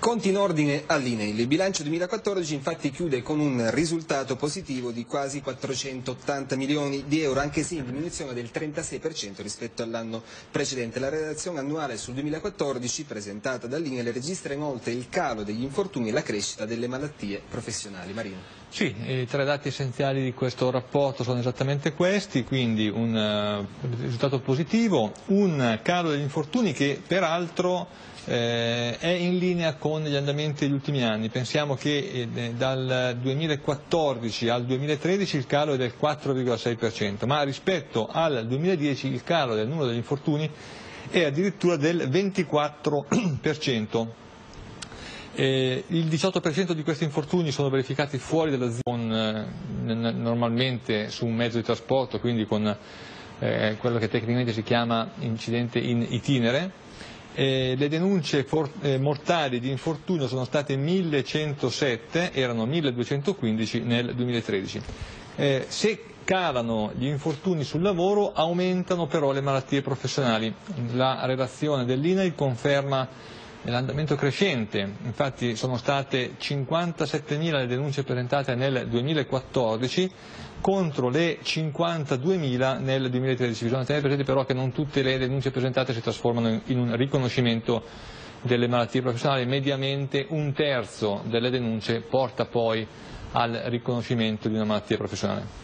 Conti in ordine all'INAIL. Il bilancio 2014 infatti chiude con un risultato positivo di quasi 480 milioni di euro, anche se in diminuzione del 36% rispetto all'anno precedente. La relazione annuale sul 2014 presentata dall'INAIL registra inoltre il calo degli infortuni e la crescita delle malattie professionali. Marino. Sì, i tre dati essenziali di questo rapporto sono esattamente questi, quindi un risultato positivo, un calo degli infortuni che peraltro è in linea con gli andamenti degli ultimi anni. Pensiamo che dal 2014 al 2013 il calo è del 4,6%, ma rispetto al 2010 il calo del numero degli infortuni è addirittura del 24%. Il 18% di questi infortuni sono verificati fuori dall'azienda, normalmente su un mezzo di trasporto, quindi con quello che tecnicamente si chiama incidente in itinere. Le denunce mortali di infortunio sono state 1107, erano 1215 nel 2013. Se calano gli infortuni sul lavoro, aumentano però le malattie professionali. La relazione dell'INAIL conferma l'andamento crescente, infatti sono state 57.000 le denunce presentate nel 2014 contro le 52.000 nel 2013. Bisogna tenere presente però che non tutte le denunce presentate si trasformano in un riconoscimento delle malattie professionali, mediamente un terzo delle denunce porta poi al riconoscimento di una malattia professionale.